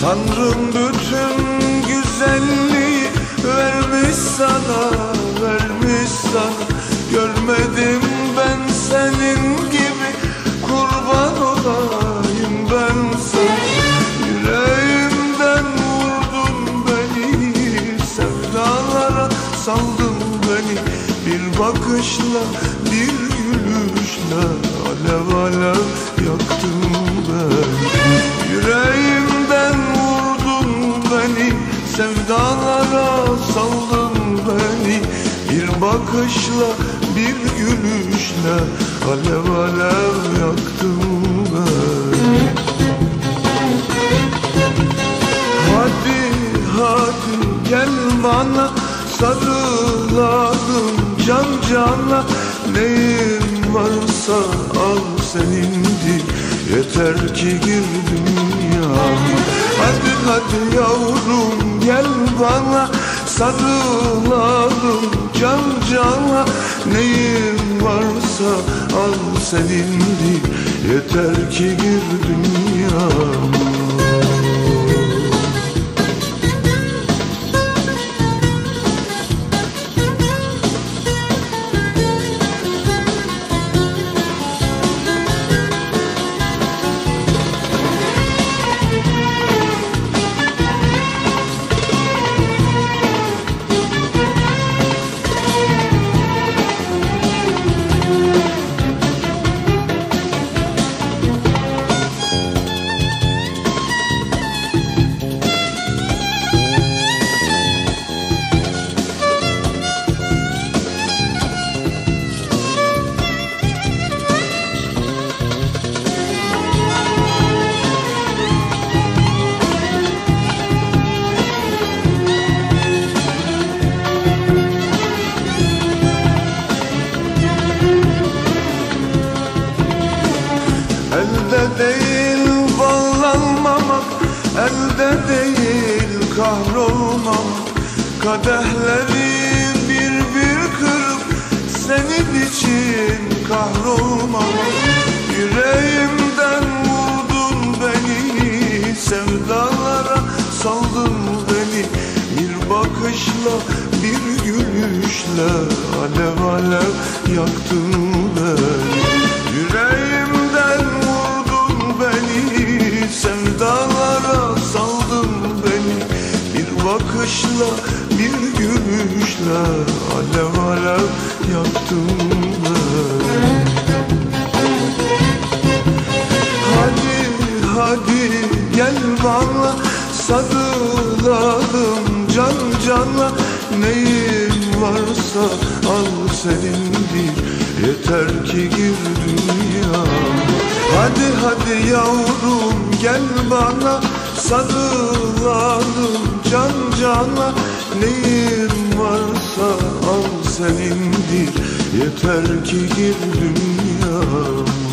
Tanrım bütün güzelliği vermiş sana, vermiş sana. Görmedim ben senin gibi, kurban olayım ben sana. Yüreğimden vurdun beni, sevdalara saldın beni. Bir bakışla, bir gülüşle alev alev yaktın beni. Yüreğimden vurdun beni, sevdalara saldın beni. Bir bakışla, bir gülüşle alev alev yaktın beni. Hadi hadi gel bana, sarılalım can cana. Neyin varsa al senindir, yeter ki gir dünyama. Hadi hadi yavrum gel bana, sarılalım can cana. Neyin varsa al senindir, yeter ki gir dünyama. Elde değil bağlanmamak, elde değil kahrolmamak. Kadehleri bir bir kırıp senin için kahrolmamak. Yüreğimden vurdun beni, sevdalara saldın beni. Bir bakışla, bir gülüşle alev alev yaktın beni. Yüreğimden vurdun beni, sevdalara saldın beni. Bir bakışla, bir gülüşle alev alev yaktın beni. Hadi hadi gel bana, sarılalım can cana. Neyin varsa al senindir, yeter ki gir dünyama. Hadi hadi yavrum gel bana, sarılalım can cana. Neyin varsa al senindir, yeter ki gir dünyama.